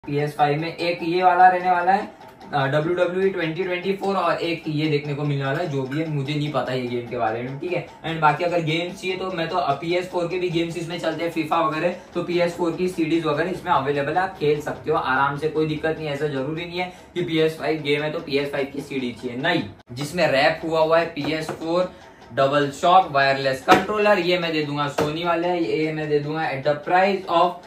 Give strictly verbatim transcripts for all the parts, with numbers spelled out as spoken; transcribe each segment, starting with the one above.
P S five में एक ये वाला रहने वाला है W W E twenty twenty four और एक ये देखने को मिलने वाला है, जो भी है मुझे नहीं पता ये गेम के बारे में, ठीक है। एंड बाकी अगर गेम्स चाहिए तो मैं तो पी एस फोर के भी गेम्स इसमें चलते हैं, फीफा वगैरह, तो पी एस फोर की सीडीज वगैरह इसमें अवेलेबल है, आप खेल सकते हो आराम से, कोई दिक्कत नहीं है। ऐसा जरूरी नहीं है कि पी एस फाइव गेम है तो पी एस फाइव की सीडी चाहिए, नहीं। जिसमें रैप हुआ हुआ है P S four double shock wireless controller, ये मैं दे दूंगा सोनी वाले, ये मैं दे दूंगा at the price of.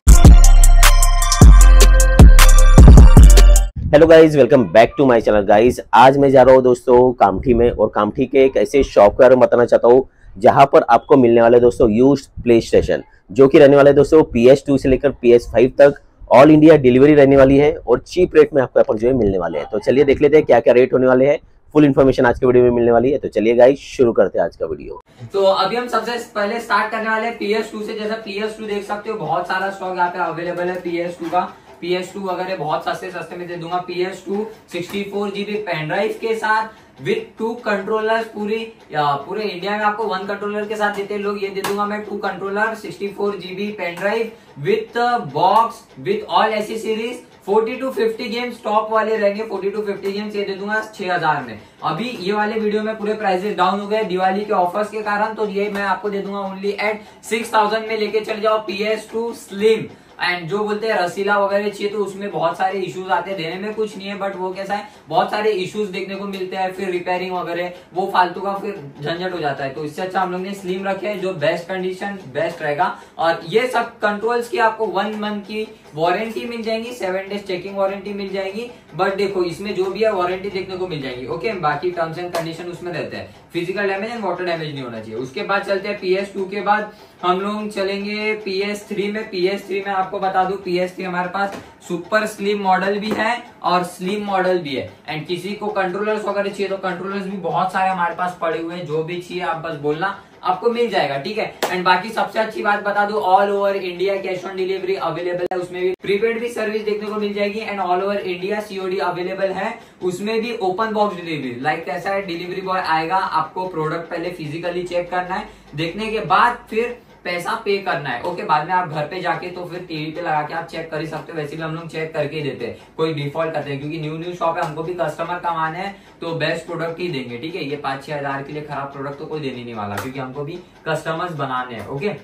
Hello guys, welcome back to my channel. Guys आज मैं जा रहा हूँ दोस्तों कामठी में, और कामठी के एक ऐसे शॉप के बारे में बताना चाहता हूँ जहां पर आपको मिलने वाले दोस्तों यूज्ड प्ले स्टेशन, जो कि रहने वाले दोस्तों पी एस टू से लेकर पी एस फाइव तक ऑल इंडिया डिलीवरी रहने वाली है, और चीप रेट में आपको यहाँ पर जो है मिलने वाले हैं। तो चलिए देख लेते हैं क्या क्या रेट होने वाले हैं, फुल इन्फॉर्मेशन आज के वीडियो में मिलने वाली है। तो चलिए गाइस शुरू करते हैं आज का वीडियो। तो अभी हम सबसे पहले स्टार्ट करने वाले हैं पी एस टू से। जैसा पी एस टू देख सकते हो बहुत सारा स्टॉक यहाँ पे अवेलेबल है पी एस टू का। पी एस टू वगैरह बहुत सस्ते सस्ते में दे दूंगा। P S two sixty four GB pen drive के साथ विथ टू कंट्रोलर्स, पूरी या पूरे इंडिया में आपको वन कंट्रोलर के साथ देते हैं लोग, ये दे दूंगा मैं two controller, sixty four GB pen drive with box with all accessories, forty two fifty games top वाले रहेंगे, फोर्टी टू फिफ्टी गेम्स ये दे दूंगा छह हजार में। अभी ये वाले वीडियो में पूरे प्राइसेस डाउन हो गए दिवाली के ऑफर्स के कारण, तो ये मैं आपको दे दूंगा ओनली एट सिक्स थाउजेंड में। लेके चले जाओ P S two slim. And जो बोलते हैं रसीला वगैरह चाहिए तो उसमें बहुत सारे इश्यूज आते हैं, देने में कुछ नहीं है बट वो कैसा है, बहुत सारे इश्यूज देखने को मिलते हैं, फिर रिपेयरिंग वगैरह वो फालतू का फिर झंझट हो जाता है। तो इससे अच्छा हम लोग ने स्लिम रखे है जो बेस्ट कंडीशन बेस्ट रहेगा। और ये सब कंट्रोल्स की आपको वन मंथ की वारंटी मिल जाएगी, सेवन डेज चेकिंग वारंटी मिल जाएगी। बट देखो इसमें जो भी है वारंटी देखने को मिल जाएगी, ओके। बाकी टर्म्स एंड कंडीशन उसमें रहते हैं, physical damage and water damage नहीं होना चाहिए। उसके बाद चलते हैं पी एस टू के बाद हम लोग चलेंगे पी एस थ्री में। पी एस थ्री में आपको बता दूं पी एस थ्री हमारे पास सुपर स्लिम मॉडल भी है और स्लिम मॉडल भी है। एंड किसी को कंट्रोलर्स वगैरह चाहिए तो कंट्रोलर्स भी बहुत सारे हमारे पास पड़े हुए हैं, जो भी चाहिए आप बस बोलना, आपको मिल जाएगा, ठीक है। एंड बाकी सबसे अच्छी बात बता दूं, all over India cash on delivery available है, उसमें भी प्रीपेड भी सर्विस देखने को मिल जाएगी। And all over India COD available है, उसमें भी ओपन बॉक्स डिलीवरी। लाइक कैसा है, डिलीवरी बॉय आएगा, आपको प्रोडक्ट पहले फिजिकली चेक करना है, देखने के बाद फिर पैसा पे करना है, ओके। बाद में आप घर पे जाके तो फिर टीवी पे लगा के आप चेक कर ही सकते हो, वैसे भी हम लोग चेक करके ही देते हैं, कोई डिफॉल्ट करते हैं क्योंकि न्यू न्यू शॉप है, हमको भी कस्टमर कमाने हैं तो बेस्ट प्रोडक्ट ही देंगे, ठीक है। ये पांच छह हजार के लिए खराब प्रोडक्ट तो कोई देने नहीं वाला, क्योंकि हमको भी कस्टमर्स बनाने हैं, ओके।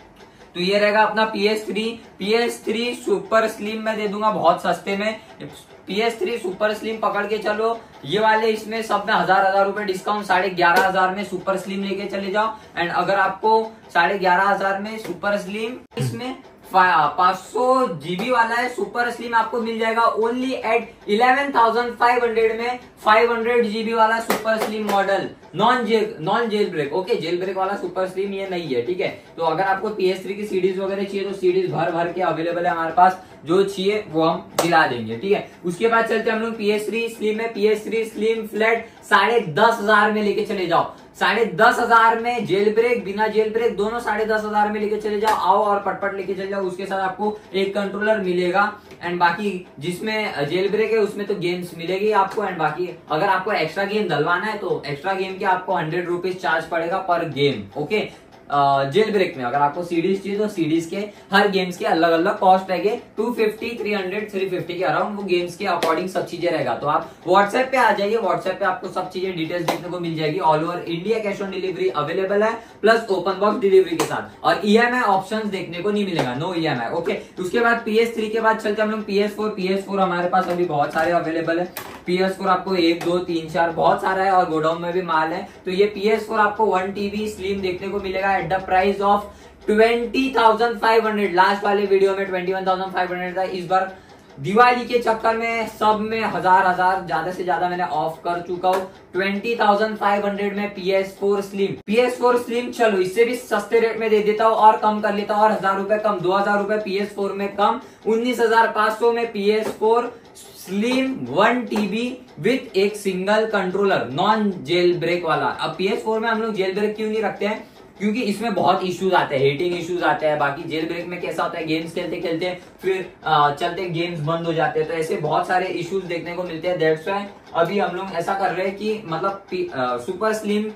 तो ये रहेगा अपना P S three. P S three super slim में दे दूंगा बहुत सस्ते में। P S three super slim पकड़ के चलो, ये वाले इसमें सब में हजार हजार रुपए डिस्काउंट, साढ़े ग्यारह हजार में सुपर स्लिम लेके चले जाओ। एंड अगर आपको साढ़े ग्यारह हजार में सुपर स्लिम, इसमें पांच सौ जीबी वाला है सुपर स्लिम, आपको मिल जाएगा only at eleven thousand five hundred में। फाइव हंड्रेड जीबी वाला super slim model, non jail non jail break, okay. Jail break वाला सुपर स्लिम ये नहीं है, ठीक है। तो अगर आपको पी एस थ्री की सीडीज वगैरह चाहिए तो सीडीज भर भर के अवेलेबल है हमारे पास, जो चाहिए वो हम दिला देंगे, ठीक है। उसके बाद चलते हम लोग पी एस थ्री स्लिम में। P S three slim flat साढ़े दस हजार में लेके चले जाओ, साढ़े दस हजार में जेल ब्रेक बिना जेल ब्रेक दोनों साढ़े दस हजार में लेके चले जाओ। आओ और पटपट लेके चले जाओ, उसके साथ आपको एक कंट्रोलर मिलेगा। एंड बाकी जिसमें जेल ब्रेक है उसमें तो गेम्स मिलेगी आपको। एंड बाकी अगर आपको एक्स्ट्रा गेम डलवाना है तो एक्स्ट्रा गेम के आपको हंड्रेड रुपीज चार्ज पड़ेगा पर गेम, ओके। जेल ब्रेक में अगर आपको सीडीज चाहिए तो सीडीज के हर गेम्स के अलग अलग कॉस्ट रहेंगे, two fifty, three hundred, three fifty के अराउंड, वो गेम्स के अकॉर्डिंग सब चीजें रहेगा। तो आप व्हाट्सएप पे आ जाइए, व्हाट्सएप पे आपको सब चीजें डिटेल्स देखने को मिल जाएगी। All over India cash on delivery available है, प्लस ओपन बॉक्स डिलीवरी के साथ, और ई एम आई ऑप्शन देखने को नहीं मिलेगा, no E M I, okay. उसके बाद पी एस थ्री के बाद चलते हम लोग P S four. P S four हमारे पास अभी बहुत सारे अवेलेबल है। पी एस फोर आपको एक दो तीन चार बहुत सारा है, और गोडाउन में भी माल है। तो ये पी एस फोर आपको वन टीबी स्लिम देखने को मिलेगा at the price of twenty thousand five hundred. Last वाले वीडियो में twenty one thousand five hundred था, इस बार दिवाली के चक्कर में सब में हजार हजार ज्यादा से ज्यादा मैंने ऑफ कर चुका हूँ। ट्वेंटी थाउजेंड फाइव हंड्रेड में P S four slim. P S four slim चलो इससे भी सस्ते रेट में दे देता हूँ और कम कर लेता हूँ, और हजार रुपए कम, दो हजार रुपए पी एस फोर में कम, उन्नीस हजार पांच सौ में P S four slim one TB with एक single controller, non jail break वाला। अब पी एस फोर में हम लोग जेल ब्रेक क्यों नहीं रखते हैं, क्योंकि इसमें बहुत इश्यूज आते हैं, हीटिंग इश्यूज आते हैं। बाकी जेल ब्रेक में कैसा होता है, गेम्स खेलते खेलते फिर आ, चलते गेम्स बंद हो जाते हैं, तो ऐसे बहुत सारे इश्यूज देखने को मिलते हैं। दैट्स व्हाई अभी हम लोग ऐसा कर रहे हैं कि मतलब सुपर स्लिम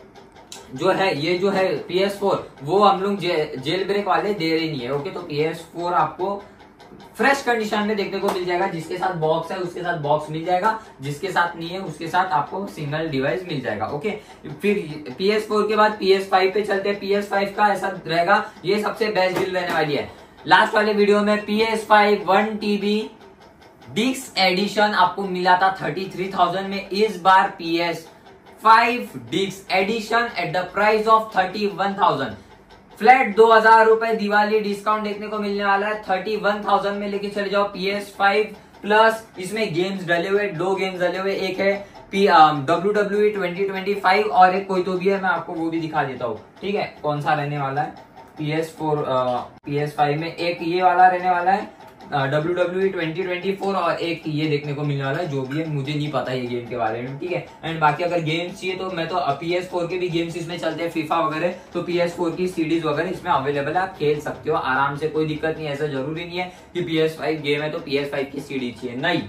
जो है, ये जो है पी एस फोर, वो हम लोग जे, जेल ब्रेक वाले दे रहे नहीं है, ओके। तो पी एस फोर आपको फ्रेश कंडीशन में देखने को मिल जाएगा। जिसके साथ बॉक्स है उसके साथ बॉक्स मिल जाएगा, जिसके साथ नहीं है उसके साथ आपको सिंगल डिवाइस मिल जाएगा। ओके, फिर पी एस फोर के बाद पी एस फाइव पे चलते हैं। पी एस फाइव का ऐसा रहेगा, ये सबसे बेस्ट डील रहने वाली है। लास्ट वाले वीडियो में P S five one TB disc edition आपको मिला था थर्टी थ्री थाउजेंड में। इस बार P S five disc edition at the price of thirty one thousand, flat दो हजार रुपए दिवाली डिस्काउंट देखने को मिलने वाला है। थर्टी वन थाउजेंड में लेके चले जाओ पी एस फाइव प्लस इसमें गेम्स डले हुए, दो गेम्स डले हुए, एक है P W W E twenty twenty five और एक कोई तो भी है, मैं आपको वो भी दिखा देता हूँ। ठीक है, कौन सा रहने वाला है P S four P S five में, एक ये वाला रहने वाला है W W E twenty twenty four और एक ये देखने को मिलने वाला है, जो भी है मुझे नहीं पता ये गेम के बारे में। ठीक है, एंड बाकी अगर गेम्स चाहिए तो मैं तो पी एस फोर के भी गेम्स इसमें चलते हैं, फीफा वगैरह, तो पी एस फोर की सीडीज वगैरह इसमें अवेलेबल है, आप खेल सकते हो आराम से, कोई दिक्कत नहीं है। ऐसा जरूरी नहीं है कि पी एस फाइव गेम है तो पी एस फाइव की सीडी चाहिए, नहीं,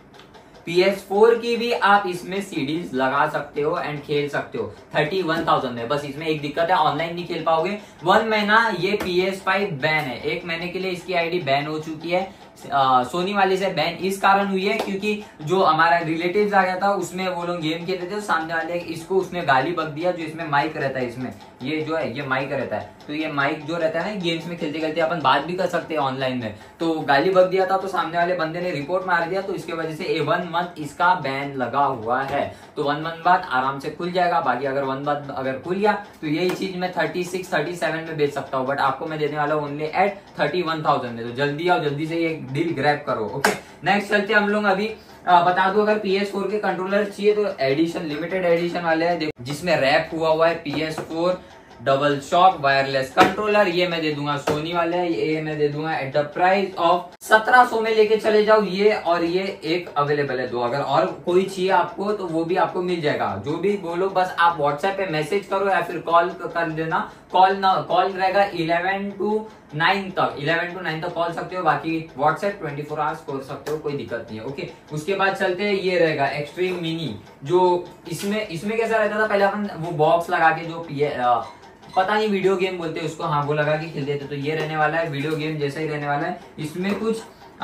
पी एस फोर की भी आप इसमें सीडीज लगा सकते हो एंड खेल सकते हो थर्टी वन थाउजेंड में। बस इसमें एक दिक्कत है, ऑनलाइन नहीं खेल पाओगे। वन महीना ये पी एस फाइव बैन है, एक महीने के लिए इसकी आईडी बैन हो चुकी है। आ, सोनी वाले से बैन इस कारण हुई है क्योंकि जो हमारा रिलेटिव्स आ गया था उसमें वो लोग गेम खेलते थे, तो सामने वाले इसको उसने गाली बक दिया। जो इसमें माइक रहता है, इसमें ये जो है ये माइक रहता है, तो ये माइक जो रहता है ना गेम्स में खेलते खेलते अपन बात भी कर सकते हैं ऑनलाइन में, तो गाली बक दिया था, तो सामने वाले बंदे ने रिपोर्ट मार दिया, तो इसके वजह से ए वन मंथ इसका बैन लगा हुआ है। तो वन मंथ बाद आराम से खुल जाएगा। बाकी अगर वन मंथ अगर खुल गया तो यही चीज मैं थर्टी सिक्स थर्टी सेवन में बेच सकता हूँ, बट आपको मैं देने वाला हूँ only at thirty one thousand में। तो जल्दी आओ, जल्दी से ये डील ग्रैब करो। ओके, नेक्स्ट चलते हम लोग अभी आ, बता दो, अगर पी एस फोर के कंट्रोलर चाहिए तो एडिशन लिमिटेड एडिशन वाले हैं, जिसमें रैप हुआ हुआ है P S four double shock wireless controller, ये मैं दे दूंगा सोनी वाले, ये मैं दे दूंगा एट द प्राइस ऑफ सत्रह सौ में लेके चले जाओ। ये और ये एक अवेलेबल है, दो। अगर और कोई चाहिए आपको तो वो भी आपको मिल जाएगा। जो भी बोलो बस आप व्हाट्सएप पे मैसेज करो या फिर कॉल कर देना। कॉल ना कॉल रहेगा इलेवन टू नाइन तक, इलेवन टू नाइन तक कॉल सकते हो, बाकी व्हाट्सएप ट्वेंटी फोर आवर्स कर सकते हो, कोई दिक्कत नहीं है। ओके, उसके बाद चलते हैं, ये रहेगा एक्सट्रीम मिनी। जो इसमें इसमें कैसा रहता था पहले अपन वो बॉक्स लगा के जो पी पता नहीं वीडियो गेम बोलते हैं उसको, हाँ वो लगा के खेलते थे, तो ये रहने वाला है वीडियो गेम जैसा ही रहने वाला है। इसमें कुछ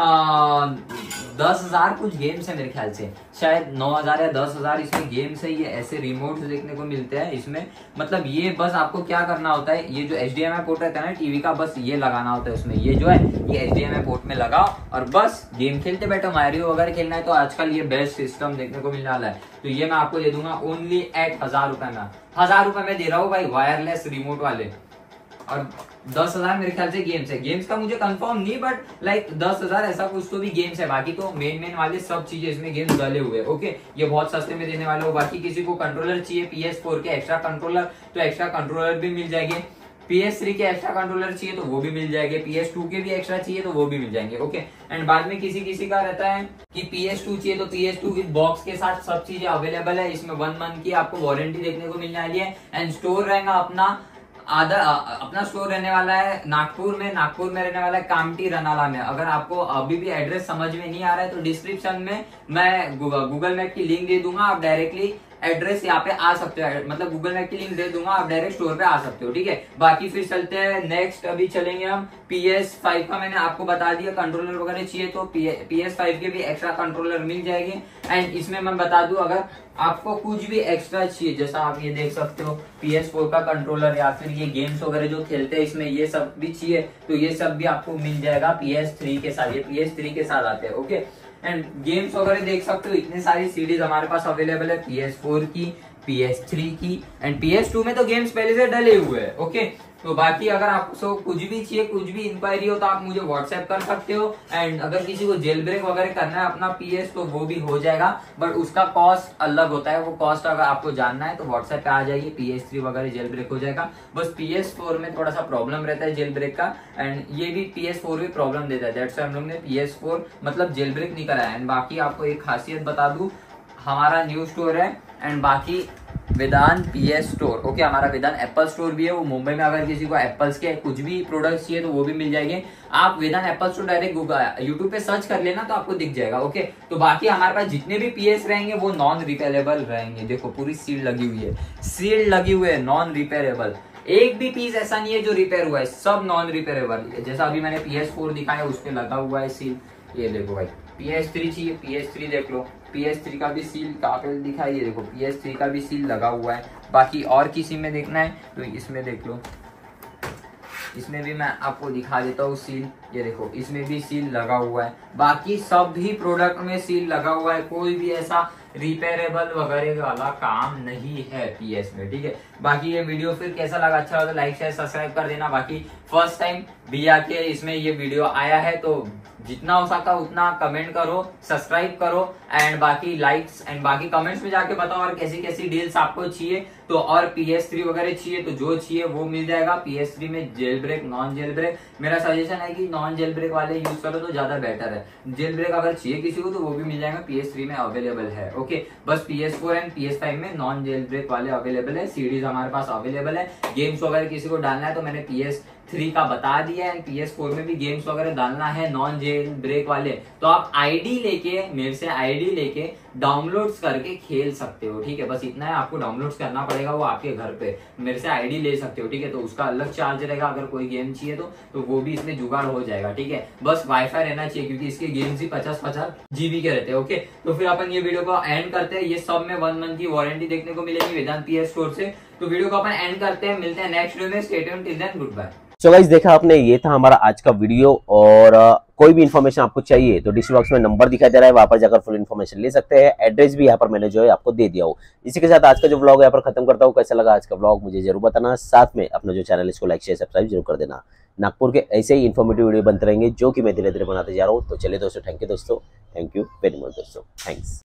आ, दस हजार कुछ गेम्स है मेरे ख्याल से, शायद नौ हजार या दस हजार इसमें गेम्स है। ये ऐसे रिमोट देखने को मिलते हैं इसमें, मतलब ये बस आपको क्या करना होता है, ये जो H D M I port रहता है ना टीवी का, बस ये लगाना होता है उसमें। ये जो है ये H D M I port में लगाओ और बस गेम खेलते बैठो। मारियो वगैरह खेलना है तो आजकल ये बेस्ट सिस्टम देखने को मिलने वाला है। तो ये मैं आपको दे दूंगा ओनली एट हजार रुपए में, हजार रुपए में दे रहा हूँ भाई, वायरलेस रिमोट वाले। और दस हजार मेरे ख्याल से गेम्स है, गेम्स का मुझे कंफर्म नहीं, बट लाइक दस हजार ऐसा कुछ तो भी गेम्स है। बाकी तो मेन मेन वाले सब चीजें इसमें गेम्स डाले हुए हैं। ओके, ये बहुत सस्ते में देने वाले हो। बाकी किसी को कंट्रोलर चाहिए पी एस फोर के एक्स्ट्रा कंट्रोलर, तो एक्स्ट्रा कंट्रोलर भी मिल जाएंगे। पी एस थ्री के एक्स्ट्रा कंट्रोलर चाहिए तो वो भी मिल जाएंगे, पी एस टू के भी एक्स्ट्रा चाहिए तो वो भी मिल जाएंगे। ओके, एंड बाद में किसी किसी का रहता है कि पी एस टू चाहिए तो P S two with box के साथ सब चीजें अवेलेबल है। इसमें वन मंथ की आपको वारंटी देखने को मिलने वाली है एंड स्टोर रहेगा अपना आधा अपना स्टोर रहने वाला है नागपुर में, नागपुर में रहने वाला है कामठी रनाला में। अगर आपको अभी भी एड्रेस समझ में नहीं आ रहा है तो डिस्क्रिप्शन में मैं गूगल मैप की लिंक दे दूंगा, आप डायरेक्टली एड्रेस यहाँ पे आ सकते हो, मतलब गूगल मैप की लिंक दे दूंगा, आप डायरेक्ट स्टोर पे आ सकते हो। ठीक है, बाकी फिर चलते हैं नेक्स्ट, अभी चलेंगे हम पी एस फाइव का। मैंने आपको बता दिया कंट्रोलर वगैरह चाहिए तो पी एस फाइव के भी एक्स्ट्रा कंट्रोलर मिल जाएंगे। एंड इसमें मैं बता दूं, अगर आपको कुछ भी एक्स्ट्रा चाहिए, जैसा आप ये देख सकते हो पी एस फोर का कंट्रोलर या फिर ये गेम्स वगैरह जो खेलते हैं इसमें ये सब भी चाहिए तो ये सब भी आपको मिल जाएगा पी एस थ्री के साथ, ये पी एस थ्री के साथ आते हैं। ओके, एंड गेम्स वगैरह देख सकते हो, इतने सारी सीरीज हमारे पास अवेलेबल है पी एस फोर की, पी एस थ्री की एंड पी एस टू में तो गेम्स पहले से डले हुए हैं। ओके, तो बाकी अगर आपको कुछ भी चाहिए, कुछ भी इंक्वायरी हो तो आप मुझे व्हाट्सएप कर सकते हो। एंड अगर किसी को जेल ब्रेक वगैरह करना है अपना पीएस तो वो भी हो जाएगा, बट उसका कॉस्ट अलग होता है। वो कॉस्ट अगर आपको जानना है तो व्हाट्सएप पे आ जाइए, पी एस थ्री वगैरह जेल ब्रेक हो जाएगा। बस पी एस फोर में थोड़ा सा प्रॉब्लम रहता है जेल ब्रेक का, एंड ये भी पी एस फोर भी प्रॉब्लम देता है, दैट्स व्हाई हम लोग ने पी एस फोर मतलब जेल ब्रेक नहीं कराया। एंड बाकी आपको एक खासियत बता दूं, हमारा न्यू स्टोर है एंड बाकी वेदांत पीएस स्टोर। ओके, हमारा वेदांत एप्पल स्टोर भी है, वो मुंबई में। अगर किसी को एप्पल्स के कुछ भी प्रोडक्ट्स चाहिए तो वो भी मिल जाएंगे। आप Vedant Apple store direct Google YouTube पे सर्च कर लेना तो आपको दिख जाएगा। ओके, तो बाकी हमारे पास जितने भी पीएस रहेंगे वो नॉन रिपेयरेबल रहेंगे। देखो पूरी सील लगी हुई है, सील लगी हुई है, नॉन रिपेयरेबल। एक भी पीस ऐसा नहीं है जो रिपेयर हुआ है, सब नॉन रिपेयरेबल है। जैसा अभी मैंने पी एस फोर दिखाया उस पर लगा हुआ है सील, ये देखो भाई। पी एस थ्री चाहिए, पी एस थ्री देख लो, पी एस थ्री का भी सील कहाँ पे दिखा है, ये देखो पी एस थ्री का भी सील लगा हुआ है। बाकी और किसी में देखना है तो इसमें देख लो, इसमें भी मैं आपको दिखा देता हूँ सील, ये देखो इसमें भी सील लगा हुआ है। बाकी सब भी प्रोडक्ट में सील लगा हुआ है, कोई भी ऐसा रिपेयरेबल वगैरह वाला काम नहीं है पीएस में, ठीक है। बाकी ये वीडियो फिर कैसा लगा, अच्छा लगा तो लाइक शेयर सब्सक्राइब कर देना। बाकी फर्स्ट टाइम भैया के इसमें ये वीडियो आया है तो जितना हो सका उतना कमेंट करो, सब्सक्राइब करो एंड बाकी लाइक्स एंड बाकी कमेंट्स में जाके बताओ और कैसी कैसी डील्स आपको चाहिए तो, और पी एस थ्री वगैरह चाहिए तो जो चाहिए वो मिल जाएगा। पी एस थ्री में jail break, non jail break, मेरा सजेशन है कि नॉन जेल ब्रेक वाले यूज करो तो ज्यादा बेटर है। जेल ब्रेक अगर चाहिए किसी को तो वो भी मिल जाएगा, पी एस थ्री में अवेलेबल है। ओके, बस P S four and P S five में नॉन जेल ब्रेक वाले अवेलेबल है, सीडीज हमारे पास अवेलेबल है। गेम्स वगैरह किसी को डालना है तो मैंने पी एस थ्री का बता दिया है, पी एस फोर में भी गेम्स वगैरह डालना है नॉन जेल ब्रेक वाले तो आप आईडी लेके, मेरे से आईडी लेके डाउनलोड्स करके खेल सकते हो, ठीक है। बस इतना है, आपको डाउनलोड्स करना पड़ेगा, वो आपके घर पे मेरे से आईडी ले सकते हो, ठीक है। तो उसका अलग चार्ज रहेगा, अगर कोई गेम चाहिए तो तो वो भी इसमें जुगाड़ हो जाएगा, ठीक है। बस वाईफाई रहना चाहिए क्योंकि इसके गेम्स ही पचास पचास जीबी के रहते हैं। ओके, तो फिर अपन ये वीडियो को एंड करते हैं। ये सब में वन मंथ की वारंटी देखने को मिलेगी वेदांत पी एस स्टोर से। तो वीडियो को अपन एंड करते हैं, मिलते हैं नेक्स्ट वीडियो में। Stay tuned, till then goodbye. So guys, देखा आपने, ये था हमारा आज का वीडियो। और uh, कोई भी इन्फॉर्मेशन आपको चाहिए तो डिस्क्रिप्शन बॉक्स में नंबर दिखाई दे रहा है, वहां पर जाकर फुल इन्फॉर्मेशन ले सकते हैं। एड्रेस भी यहाँ पर मैंने जो है आपको दे दिया हो। इसी के साथ आज का जो व्लॉग यहाँ पर खत्म करता हूँ। कैसा लगा आज का व्लॉग मुझे जरूर बताना, साथ में अपना जो चैनल इसको लाइक शेयर सब्सक्राइब जरूर कर देना। नागपुर के ऐसे ही इन्फॉर्मेटिव वीडियो बनते रहेंगे जो कि मैं धीरे धीरे बनाते जा रहा हूँ। तो चलिए दोस्तों, थैंक यू दोस्तों, थैंक यू वेरी मच दोस्तों, थैंक्स।